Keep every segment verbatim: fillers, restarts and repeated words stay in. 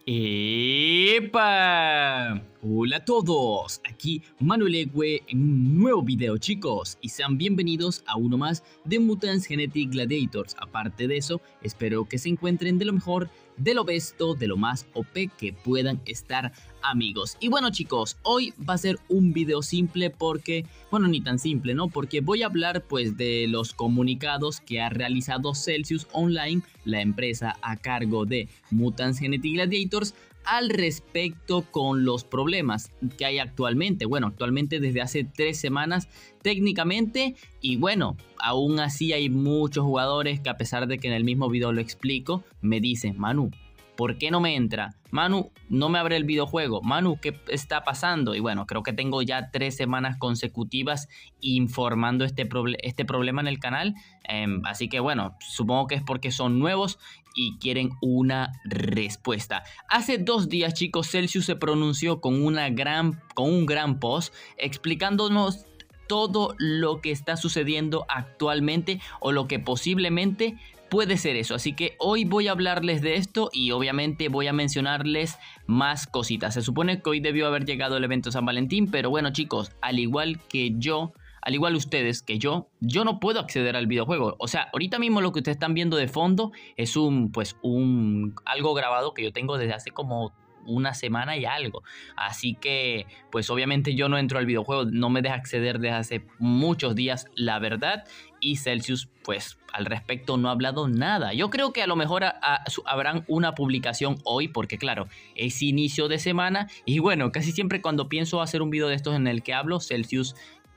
¡Epa! Hola a todos, aquí Manuel Egüe en un nuevo video, chicos, y sean bienvenidos a uno más de Mutants Genetic Gladiators. Aparte de eso, espero que se encuentren de lo mejor, de lo besto, de lo más O P que puedan estar, amigos. Y bueno, chicos, hoy va a ser un video simple porque, bueno, ni tan simple, ¿no? Porque voy a hablar pues de los comunicados que ha realizado Celsius Online, la empresa a cargo de Mutants Genetic Gladiators, al respecto con los problemas que hay actualmente. Bueno, actualmente desde hace tres semanas técnicamente, y bueno, aún así hay muchos jugadores que, a pesar de que en el mismo video lo explico, me dicen: Manu, ¿por qué no me entra? Manu, no me abre el videojuego. Manu, ¿qué está pasando? Y bueno, creo que tengo ya tres semanas consecutivas informando este, proble este problema en el canal. Eh, así que bueno, supongo que es porque son nuevos y quieren una respuesta. Hace dos días, chicos, Celsius se pronunció con, una gran, con un gran post explicándonos todo lo que está sucediendo actualmente o lo que posiblemente puede ser eso. Así que hoy voy a hablarles de esto y obviamente voy a mencionarles más cositas. Se supone que hoy debió haber llegado el evento San Valentín, pero bueno, chicos, al igual que yo, al igual ustedes que yo, yo no puedo acceder al videojuego. O sea, ahorita mismo lo que ustedes están viendo de fondo es un, pues, un, algo grabado que yo tengo desde hace como una semana y algo. Así que pues obviamente yo no entro al videojuego, no me deja acceder desde hace muchos días, la verdad. Y Celsius pues al respecto no ha hablado nada. Yo creo que a lo mejor a, a, habrán una publicación hoy, porque claro, es inicio de semana. Y bueno, casi siempre cuando pienso hacer un video de estos en el que hablo, Celsius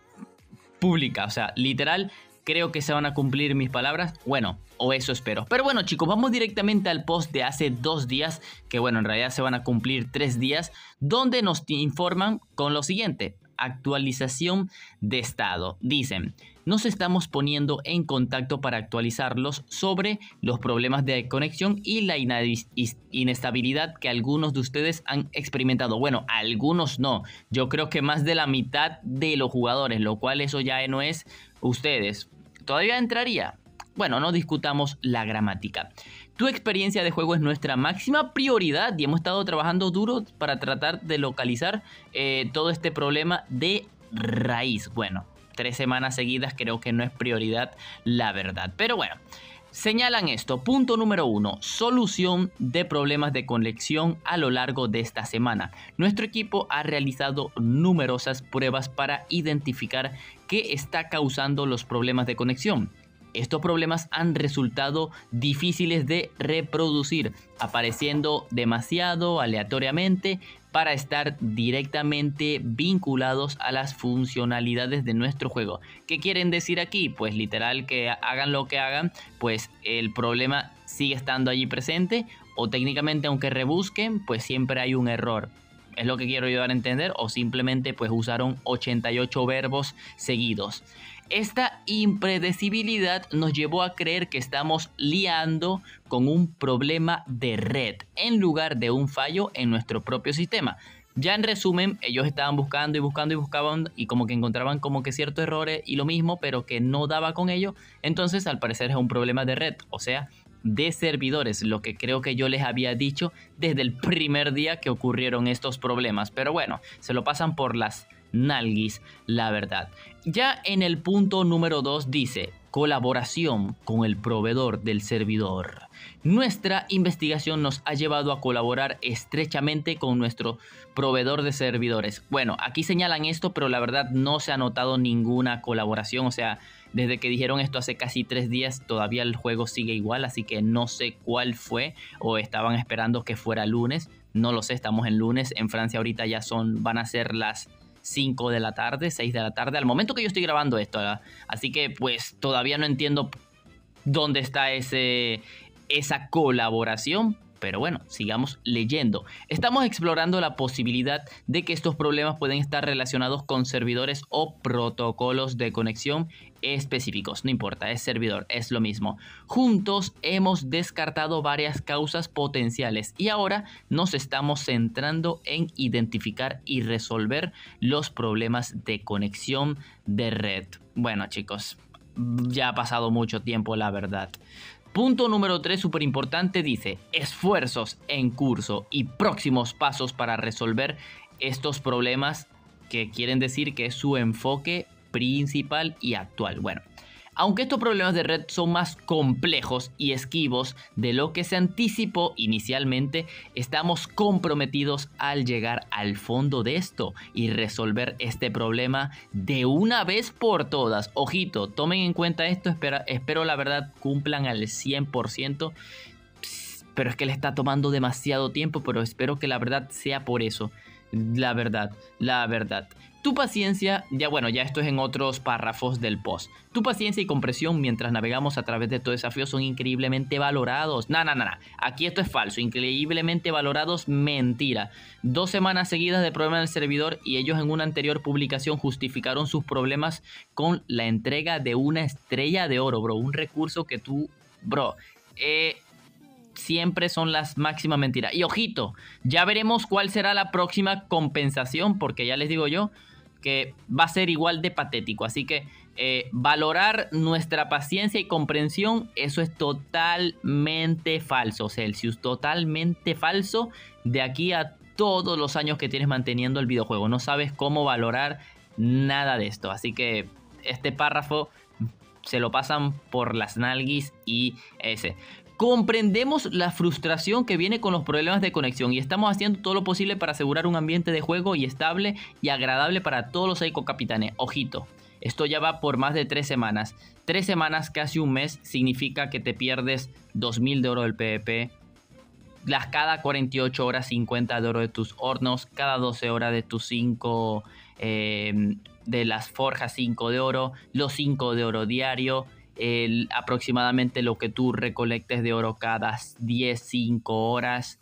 publica, o sea, literal. Creo que se van a cumplir mis palabras, bueno, o eso espero. Pero bueno, chicos, vamos directamente al post de hace dos días, que bueno, en realidad se van a cumplir tres días, donde nos informan con lo siguiente: actualización de estado. Dicen: nos estamos poniendo en contacto para actualizarlos sobre los problemas de conexión y la inestabilidad que algunos de ustedes han experimentado. Bueno, algunos no, yo creo que más de la mitad de los jugadores, lo cual eso ya no es ustedes. ¿Todavía entraría? Bueno, no discutamos la gramática. Tu experiencia de juego es nuestra máxima prioridad y hemos estado trabajando duro para tratar de localizar eh, todo este problema de raíz. Bueno, tres semanas seguidas creo que no es prioridad, la verdad. Pero bueno, señalan esto. Punto número uno: solución de problemas de conexión a lo largo de esta semana. Nuestro equipo ha realizado numerosas pruebas para identificar qué está causando los problemas de conexión. Estos problemas han resultado difíciles de reproducir, apareciendo demasiado aleatoriamente para estar directamente vinculados a las funcionalidades de nuestro juego. ¿Qué quieren decir aquí? Pues literal que hagan lo que hagan, pues el problema sigue estando allí presente, o técnicamente aunque rebusquen, pues siempre hay un error. Es lo que quiero yo dar a entender, o simplemente pues usaron ochenta y ocho verbos seguidos. Esta impredecibilidad nos llevó a creer que estamos liando con un problema de red en lugar de un fallo en nuestro propio sistema. Ya en resumen, ellos estaban buscando y buscando y buscaban y como que encontraban como que ciertos errores y lo mismo, pero que no daba con ello. Entonces al parecer es un problema de red, o sea, de servidores, lo que creo que yo les había dicho desde el primer día que ocurrieron estos problemas. Pero bueno, se lo pasan por las nalguis, la verdad. Ya en el punto número dos dice: colaboración con el proveedor del servidor. Nuestra investigación nos ha llevado a colaborar estrechamente con nuestro proveedor de servidores. Bueno, aquí señalan esto, pero la verdad no se ha notado ninguna colaboración. O sea, desde que dijeron esto hace casi tres días, todavía el juego sigue igual. Así que no sé cuál fue, o estaban esperando que fuera lunes. No lo sé, estamos en lunes. En Francia ahorita ya son, van a ser las cinco de la tarde, seis de la tarde, al momento que yo estoy grabando esto, ¿verdad? Así que pues todavía no entiendo dónde está ese, esa colaboración. Pero bueno, sigamos leyendo. Estamos explorando la posibilidad de que estos problemas pueden estar relacionados con servidores o protocolos de conexión específicos. No importa, es servidor, es lo mismo. Juntos hemos descartado varias causas potenciales y ahora nos estamos centrando en identificar y resolver los problemas de conexión de red. Bueno, chicos, ya ha pasado mucho tiempo, la verdad. Punto número tres, súper importante, dice esfuerzos en curso y próximos pasos para resolver estos problemas, que quieren decir que es su enfoque principal y actual. Bueno, aunque estos problemas de red son más complejos y esquivos de lo que se anticipó inicialmente, estamos comprometidos al llegar al fondo de esto y resolver este problema de una vez por todas. Ojito, tomen en cuenta esto, espero, espero la verdad cumplan al cien por ciento, pero es que le está tomando demasiado tiempo, pero espero que la verdad sea por eso. La verdad, la verdad. Tu paciencia, ya bueno, ya esto es en otros párrafos del post. Tu paciencia y comprensión mientras navegamos a través de estos desafíos son increíblemente valorados. No, no, no, no. Aquí esto es falso. Increíblemente valorados, mentira. Dos semanas seguidas de problemas en el servidor y ellos en una anterior publicación justificaron sus problemas con la entrega de una estrella de oro, bro. Un recurso que tú, bro, eh... siempre son las máximas mentiras. Y ojito, ya veremos cuál será la próxima compensación, porque ya les digo yo que va a ser igual de patético. Así que eh, valorar nuestra paciencia y comprensión, eso es totalmente falso, Celsius. Totalmente falso de aquí a todos los años que tienes manteniendo el videojuego. No sabes cómo valorar nada de esto. Así que este párrafo se lo pasan por las nalguis y ese. Comprendemos la frustración que viene con los problemas de conexión y estamos haciendo todo lo posible para asegurar un ambiente de juego y estable y agradable para todos los Eiko Capitanes. Ojito, esto ya va por más de tres semanas. Tres semanas, casi un mes, significa que te pierdes dos mil de oro del PvP. Las cada cuarenta y ocho horas cincuenta de oro de tus hornos. Cada doce horas de tus cinco... Eh, de las forjas cinco de oro. Los cinco de oro diario. El, aproximadamente lo que tú recolectes de oro cada diez, cinco horas,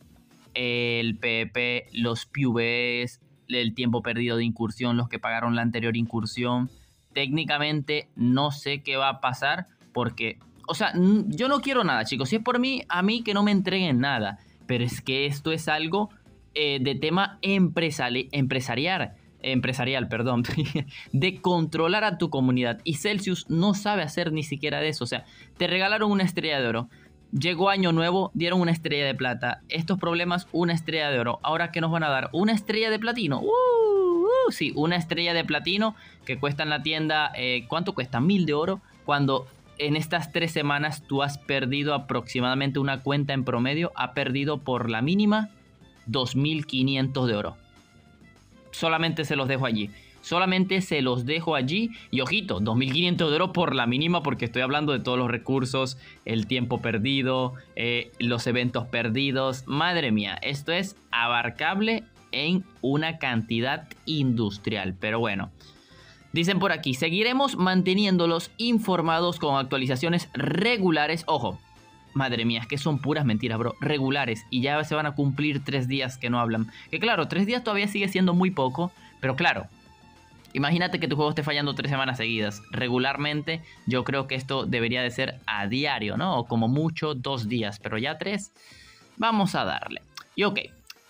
el PvP, los P V Es, el tiempo perdido de incursión, los que pagaron la anterior incursión. Técnicamente no sé qué va a pasar porque, o sea, yo no quiero nada, chicos. Si es por mí, a mí que no me entreguen nada, pero es que esto es algo eh, de tema empresari empresarial. empresarial, perdón, de controlar a tu comunidad, y Celsius no sabe hacer ni siquiera de eso. O sea, te regalaron una estrella de oro, llegó año nuevo, dieron una estrella de plata, estos problemas, una estrella de oro, ahora ¿qué nos van a dar? Una estrella de platino. uh, uh, sí, una estrella de platino que cuesta en la tienda, eh, ¿cuánto cuesta? Mil de oro, cuando en estas tres semanas tú has perdido aproximadamente, una cuenta en promedio ha perdido por la mínima dos mil quinientos de oro. Solamente se los dejo allí. Solamente se los dejo allí. Y ojito, dos mil quinientos de oro por la mínima, porque estoy hablando de todos los recursos, el tiempo perdido, eh, los eventos perdidos. Madre mía, esto es abarcable en una cantidad industrial. Pero bueno, dicen por aquí, seguiremos manteniéndolos informados con actualizaciones regulares. Ojo. Madre mía, es que son puras mentiras, bro. Regulares. Y ya se van a cumplir tres días que no hablan. Que claro, tres días todavía sigue siendo muy poco. Pero claro, imagínate que tu juego esté fallando tres semanas seguidas. Regularmente, yo creo que esto debería de ser a diario, ¿no? O como mucho, dos días. Pero ya tres, vamos a darle. Y ok.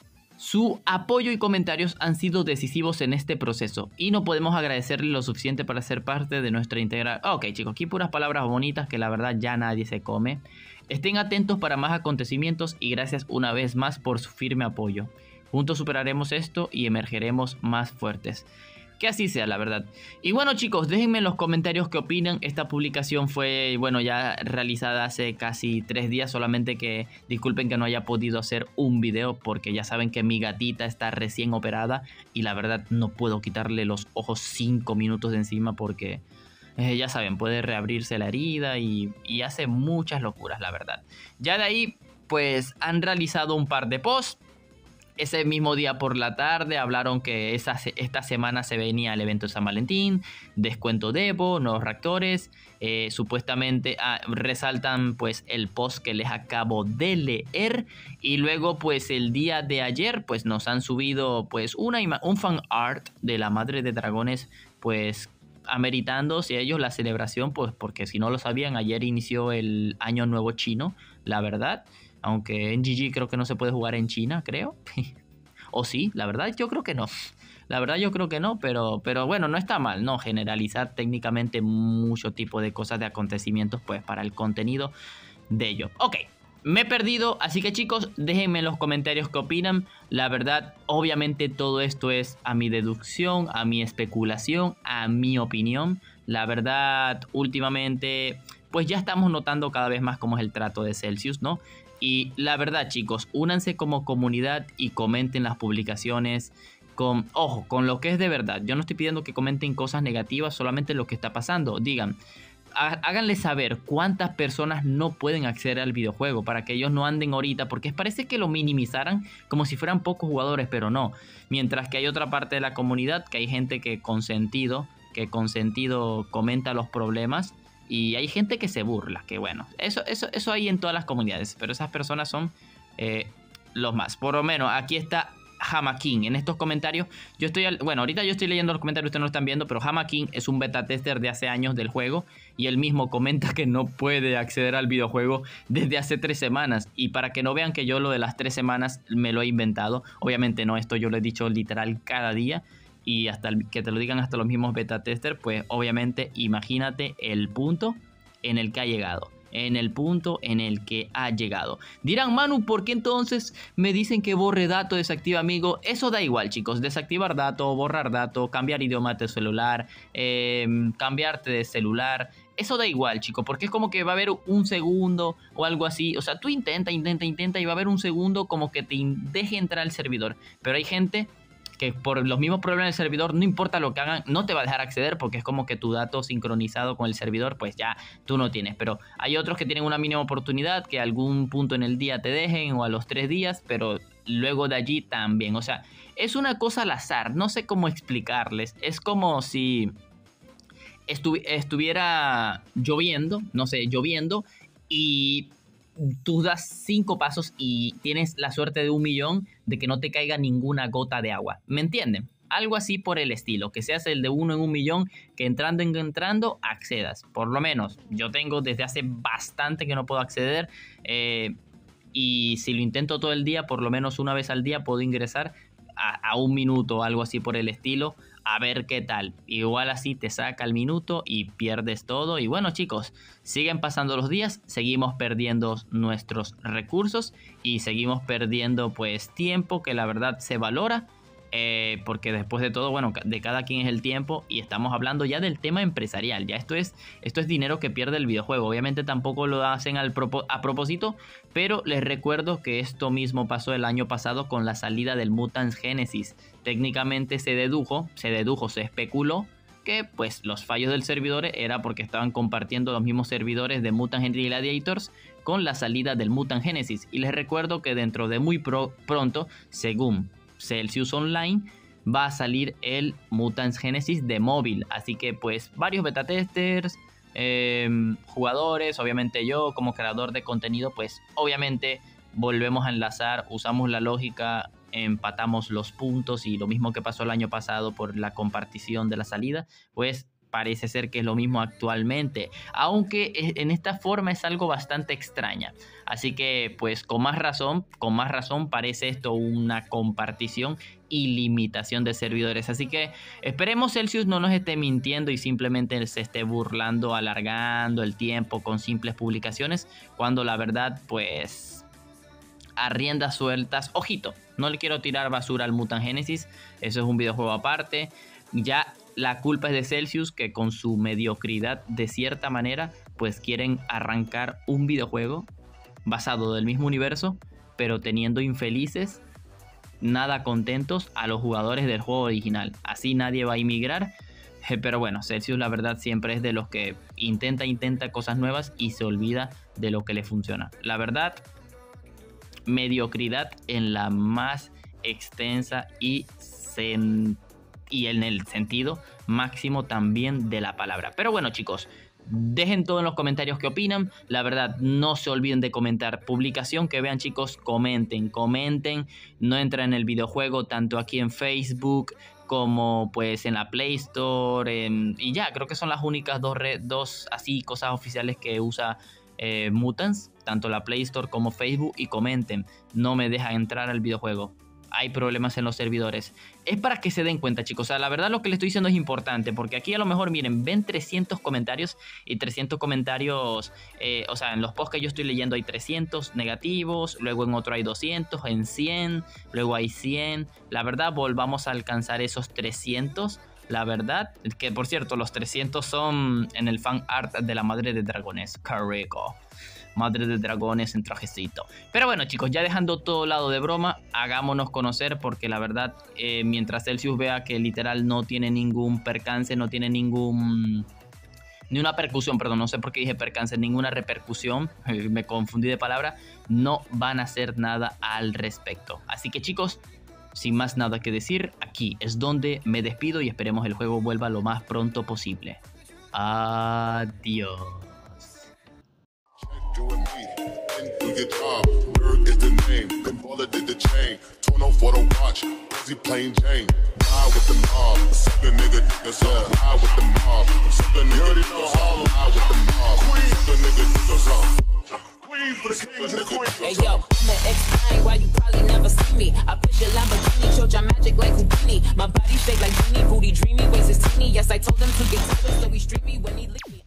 Su apoyo y comentarios han sido decisivos en este proceso y no podemos agradecerle lo suficiente para ser parte de nuestra integral. Ok, chicos, aquí puras palabras bonitas que la verdad ya nadie se come. Estén atentos para más acontecimientos y gracias una vez más por su firme apoyo. Juntos superaremos esto y emergeremos más fuertes. Que así sea, la verdad. Y bueno, chicos, déjenme en los comentarios qué opinan. Esta publicación fue, bueno, ya realizada hace casi tres días. Solamente que disculpen que no haya podido hacer un video, porque ya saben que mi gatita está recién operada y la verdad no puedo quitarle los ojos cinco minutos de encima porque... Eh, ya saben, puede reabrirse la herida y, y hace muchas locuras, la verdad. Ya de ahí, pues han realizado un par de posts. Ese mismo día por la tarde hablaron que esa, esta semana se venía el evento de San Valentín, descuento de Evo, nuevos reactores. Eh, supuestamente ah, resaltan pues el post que les acabo de leer. Y luego pues el día de ayer pues nos han subido pues una un fan art de la madre de dragones, pues ameritando si ellos la celebración, pues porque si no lo sabían, ayer inició el año nuevo chino, la verdad. Aunque en G G creo que no se puede jugar en China, creo. O sí, la verdad yo creo que no. La verdad yo creo que no, pero, pero bueno, no está mal, ¿no? Generalizar técnicamente mucho tipo de cosas, de acontecimientos, pues para el contenido de ello. Ok, me he perdido, así que chicos, déjenme en los comentarios qué opinan. La verdad, obviamente todo esto es a mi deducción, a mi especulación, a mi opinión. La verdad, últimamente, pues ya estamos notando cada vez más cómo es el trato de Celsius, ¿no? Y la verdad, chicos, únanse como comunidad y comenten las publicaciones con, ojo, con lo que es de verdad. Yo no estoy pidiendo que comenten cosas negativas, solamente lo que está pasando. Digan, háganle saber cuántas personas no pueden acceder al videojuego para que ellos no anden ahorita, porque parece que lo minimizaran como si fueran pocos jugadores, pero no. Mientras que hay otra parte de la comunidad, que hay gente que con sentido, que con sentido comenta los problemas, y hay gente que se burla, que bueno, eso, eso, eso hay en todas las comunidades, pero esas personas son eh, los más. Por lo menos aquí está Hamakin en estos comentarios. Yo estoy, al, bueno, ahorita yo estoy leyendo los comentarios, ustedes no lo están viendo, pero Hamakin es un beta tester de hace años del juego y él mismo comenta que no puede acceder al videojuego desde hace tres semanas. Y para que no vean que yo lo de las tres semanas me lo he inventado, obviamente no, esto yo lo he dicho literal cada día. Y hasta el, que te lo digan hasta los mismos beta tester, pues obviamente imagínate el punto en el que ha llegado. En el punto en el que ha llegado. Dirán, Manu, ¿por qué entonces me dicen que borre dato, desactiva amigo? Eso da igual, chicos. Desactivar dato, borrar dato, cambiar idioma de celular, eh, cambiarte de celular. Eso da igual, chicos, porque es como que va a haber un segundo o algo así. O sea, tú intenta, intenta, intenta y va a haber un segundo como que te deje entrar al servidor. Pero hay gente que por los mismos problemas del servidor, no importa lo que hagan, no te va a dejar acceder porque es como que tu dato sincronizado con el servidor, pues ya tú no tienes. Pero hay otros que tienen una mínima oportunidad, que a algún punto en el día te dejen o a los tres días, pero luego de allí también. O sea, es una cosa al azar, no sé cómo explicarles. Es como si estu estuviera lloviendo, no sé, lloviendo y tú das cinco pasos y tienes la suerte de un millón de que no te caiga ninguna gota de agua. ¿Me entienden? Algo así por el estilo, que seas el de uno en un millón, que entrando en entrando accedas. Por lo menos yo tengo desde hace bastante que no puedo acceder eh, y si lo intento todo el día, por lo menos una vez al día puedo ingresar a, a un minuto o algo así por el estilo. A ver qué tal. Igual así te saca el minuto y pierdes todo. Y bueno, chicos, siguen pasando los días, seguimos perdiendo nuestros recursos y seguimos perdiendo pues tiempo que la verdad se valora. Eh, porque después de todo, bueno, de cada quien es el tiempo y estamos hablando ya del tema empresarial. Ya esto es, esto es dinero que pierde el videojuego. Obviamente tampoco lo hacen al propo a propósito, pero les recuerdo que esto mismo pasó el año pasado con la salida del Mutant Genesis. Técnicamente se dedujo, se dedujo, se especuló que pues los fallos del servidor era porque estaban compartiendo los mismos servidores de Mutant Genesis Gladiators con la salida del Mutant Genesis. Y les recuerdo que dentro de muy pro pronto, según Celsius Online, va a salir el Mutant Genesis de móvil. Así que pues varios beta testers, eh, jugadores, obviamente yo como creador de contenido, pues obviamente volvemos a enlazar, usamos la lógica, empatamos los puntos y lo mismo que pasó el año pasado por la compartición de la salida, pues parece ser que es lo mismo actualmente, aunque en esta forma es algo bastante extraña. Así que pues con más razón, con más razón parece esto una compartición y limitación de servidores. Así que esperemos Celsius no nos esté mintiendo y simplemente se esté burlando, alargando el tiempo con simples publicaciones, cuando la verdad pues a riendas sueltas. Ojito, no le quiero tirar basura al Mutant Genesis, eso es un videojuego aparte. Ya la culpa es de Celsius, que con su mediocridad de cierta manera pues quieren arrancar un videojuego basado del mismo universo, pero teniendo infelices, nada contentos a los jugadores del juego original. Así nadie va a emigrar. Pero bueno, Celsius la verdad siempre es de los que intenta, intenta cosas nuevas y se olvida de lo que le funciona. La verdad, mediocridad en la más extensa y sen y en el sentido máximo también de la palabra. Pero bueno, chicos, dejen todo en los comentarios qué opinan. La verdad, no se olviden de comentar. Publicación que vean, chicos, comenten, comenten. No entren en el videojuego, tanto aquí en Facebook como pues en la Play Store. En, y ya, creo que son las únicas dos, red, dos así cosas oficiales que usa eh, Mutants, tanto la Play Store como Facebook. Y comenten, no me dejan entrar al videojuego. hay problemas en los servidores. Es para que se den cuenta, chicos. O sea, la verdad lo que les estoy diciendo es importante, porque aquí a lo mejor, miren, ven trescientos comentarios y trescientos comentarios, eh, o sea, en los posts que yo estoy leyendo hay trescientos negativos, luego en otro hay doscientos, en cien, luego hay cien. La verdad, volvamos a alcanzar esos trescientos. La verdad, que por cierto, los trescientos son en el fan art de la madre de dragones. ¡Qué rico! Madre de dragones en trajecito. Pero bueno, chicos, ya dejando todo lado de broma, hagámonos conocer, porque la verdad, eh, mientras Celsius vea que literal no tiene ningún percance, no tiene ningún... ni una percusión, perdón, no sé por qué dije percance, ninguna repercusión, eh, me confundí de palabra, no van a hacer nada al respecto. Así que, chicos, sin más nada que decir, aquí es donde me despido y esperemos el juego vuelva lo más pronto posible. Adiós. Doing me, and do your job. Nerd is the name, then baller did the chain. Tono for the watch, busy plain Jane. Ride with the mob, suck a nigga niggas up. Ride with the mob, suck a nigga niggas up. Ride with the mob, suck a nigga niggas up. Queen for the kings and the queens. Hey yo, I'ma explain why you probably never see me. I push a Lamborghini, show your magic like Houdini. My body shake like Genie, booty dreamy, waist is teeny. Yes, I told them to get to it, so we streamy when he